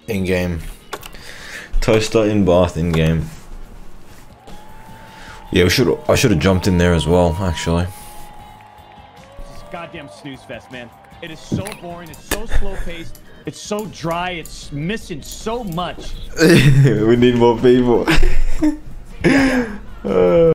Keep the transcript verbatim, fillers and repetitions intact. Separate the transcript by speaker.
Speaker 1: in game. Toaster in bath in game. Yeah, we should. I should have jumped in there as well, actually.
Speaker 2: This is goddamn snooze fest, man. It is so boring. It's so slow paced. It's so dry. It's missing so much.
Speaker 1: We need more people. uh.